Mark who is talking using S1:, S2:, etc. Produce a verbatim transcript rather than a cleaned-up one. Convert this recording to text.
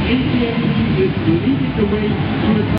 S1: A T M T is leading the way to the